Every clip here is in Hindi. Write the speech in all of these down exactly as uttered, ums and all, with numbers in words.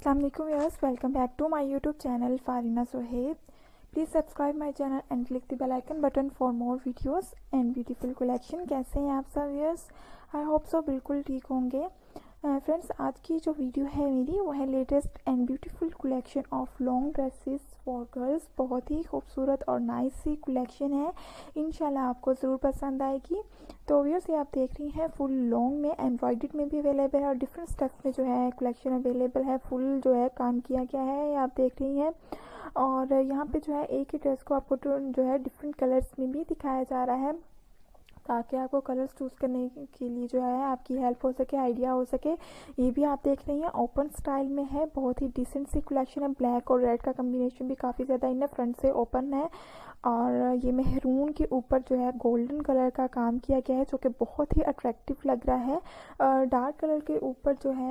Assalamu alaikum viewers, welcome back to my YouTube channel Farina. So hey, please subscribe my channel and click the bell icon button for more videos and beautiful collection. कैसे हैं आप सब viewers? I hope so बिल्कुल ठीक होंगे. फ्रेंड्स uh, आज की जो वीडियो है मेरी वो है latest and beautiful collection of long dresses for girls. बहुत ही खूबसूरत और नाइस सी कलेक्शन है, इंशाल्लाह आपको ज़रूर पसंद आएगी. तो व्यूअर्स ये आप देख रही हैं फुल लॉन्ग में एम्ब्रॉयडर्ड में भी अवेलेबल है और डिफरेंट स्टफ में जो है कलेक्शन अवेलेबल है. फुल जो है काम किया गया है, ये आप देख रही हैं. और यहाँ पे जो है एक ही ड्रेस को आपको जो है डिफरेंट कलर्स में भी दिखाया जा रहा है ताकि आपको कलर्स चूज़ करने के लिए जो है आपकी हेल्प हो सके, आइडिया हो सके. ये भी आप देख रही हैं ओपन स्टाइल में है, बहुत ही डिसेंट सी कलेक्शन है. ब्लैक और रेड का कम्बिनेशन भी काफ़ी ज़्यादा इन फ्रंट से ओपन है और ये मेहरून के ऊपर जो है गोल्डन कलर का काम किया गया है जो कि बहुत ही अट्रैक्टिव लग रहा है. डार्क कलर के ऊपर जो है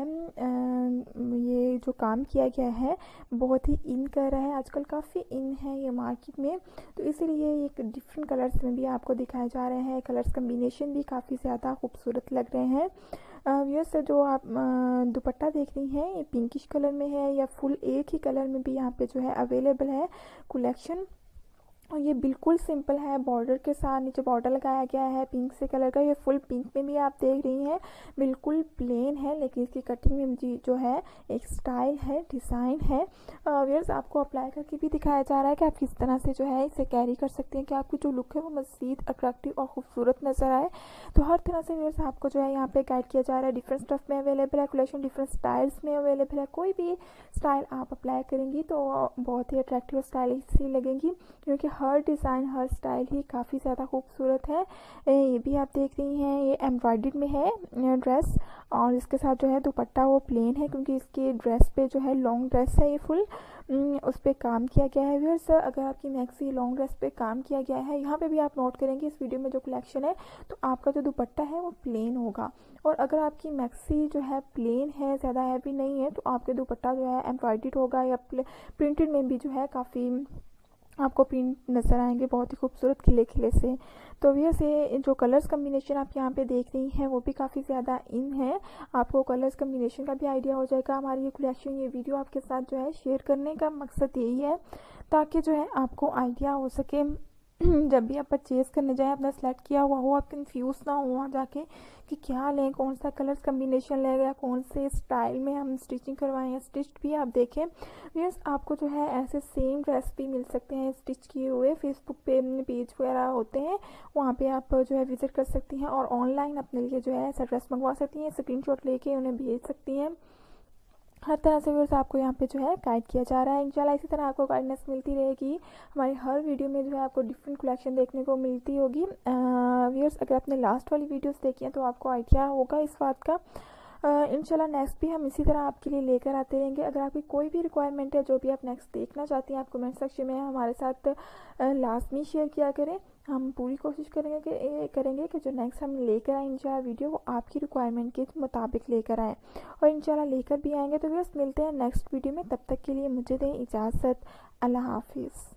ये जो काम किया गया है बहुत ही इन कर रहा है, आजकल काफ़ी इन है ये मार्केट में, तो इसीलिए एक डिफरेंट कलर्स में भी आपको दिखाए जा रहे हैं. कलर्स कम्बिनेशन भी काफ़ी ज़्यादा खूबसूरत लग रहे हैं. व्यूअर्स जो आप दुपट्टा देख रही हैं ये पिंकिश कलर में है या फुल एक ही कलर में भी यहाँ पे जो है अवेलेबल है कलेक्शन. और ये बिल्कुल सिंपल है, बॉर्डर के साथ नीचे बॉर्डर लगाया गया है पिंक से कलर का. ये फुल पिंक में भी आप देख रही हैं बिल्कुल प्लेन है, लेकिन इसकी कटिंग में जी जो है एक स्टाइल है, डिज़ाइन है. व्यूअर्स आपको अप्लाई करके भी दिखाया जा रहा है कि आप किस तरह से जो है इसे कैरी कर सकते हैं कि आपकी जो लुक है वो मज़ीद अट्रैक्टिव और खूबसूरत नज़र आए. तो हर तरह से व्यूअर्स आपको जो है यहाँ पे गाइड किया जा रहा है. डिफरेंट स्टफ में अवेलेबल है कलेक्शन, डिफरेंट स्टाइल्स में अवेलेबल है. कोई भी स्टाइल आप अप्लाई करेंगी तो बहुत ही अट्रैक्टिव स्टाइलिश सी लगेंगी क्योंकि हर डिज़ाइन हर स्टाइल ही काफ़ी ज़्यादा खूबसूरत है. ये भी आप देख रही हैं ये एम्ब्रॉयडर्ड में है ड्रेस और इसके साथ जो है दुपट्टा वो प्लेन है क्योंकि इसके ड्रेस पे जो है लॉन्ग ड्रेस है, ये फुल उस पर काम किया गया है. व्यूअर्स अगर आपकी मैक्सी लॉन्ग ड्रेस पे काम किया गया है, यहाँ पे भी आप नोट करेंगे इस वीडियो में जो कलेक्शन है तो आपका जो दुपट्टा है वो प्लेन होगा. और अगर आपकी मैक्सी जो है प्लेन है, ज़्यादा हैवी नहीं है, तो आपके दुपट्टा जो है एम्ब्रॉयडर्ड होगा या प्रिंटेड में भी जो है काफ़ी आपको प्रिंट नज़र आएंगे बहुत ही खूबसूरत खिले खिले से. तो भैया से जो कलर्स कम्बिनेशन आप यहाँ पे देख रही हैं वो भी काफ़ी ज़्यादा इन है. आपको कलर्स कम्बिनेशन का भी आइडिया हो जाएगा. हमारी ये कलेक्शन ये वीडियो आपके साथ जो है शेयर करने का मकसद यही है ताकि जो है आपको आइडिया हो सके जब भी आप परचेज़ करने जाएं अपना सेलेक्ट किया हुआ हो आप कंफ्यूज ना हो वहाँ जाके कि क्या लें, कौन सा कलर्स कम्बिनेशन लें या कौन से स्टाइल में हम स्टिचिंग करवाएं या स्टिच भी आप देखें. यस आपको जो है ऐसे सेम ड्रेस भी मिल सकते हैं स्टिच किए हुए. फेसबुक पे पेज वगैरह होते हैं, वहाँ पे आप जो है विज़िट कर सकती हैं और ऑनलाइन अपने लिए जो है ऐसा ड्रेस मंगवा सकती हैं, स्क्रीनशॉट लेके उन्हें भेज सकती हैं. हर तरह से व्यूअर्स आपको यहाँ पे जो है गाइड किया जा रहा है. इंशाल्लाह इसी तरह आपको गाइडेंस मिलती रहेगी. हमारी हर वीडियो में जो है आपको डिफरेंट कलेक्शन देखने को मिलती होगी. व्यूअर्स अगर आपने लास्ट वाली वीडियोस देखी हैं तो आपको आइडिया होगा इस बात का. इंशाल्लाह नेक्स्ट भी हम इसी तरह आपके लिए लेकर आते रहेंगे. अगर आपकी कोई भी रिक्वायरमेंट है जो भी आप नेक्स्ट देखना चाहती हैं आप कमेंट सेक्शन में हमारे साथ लाजमी शेयर किया करें. हम पूरी कोशिश करेंगे कि करेंगे कि जो नेक्स्ट हम लेकर आए इंशाल्लाह वीडियो वो आपकी रिक्वायरमेंट के मुताबिक लेकर आएँ और इंशाल्लाह लेकर भी आएंगे. तो बस मिलते हैं नेक्स्ट वीडियो में, तब तक के लिए मुझे दें इजाज़त. अल्लाह हाफिज़.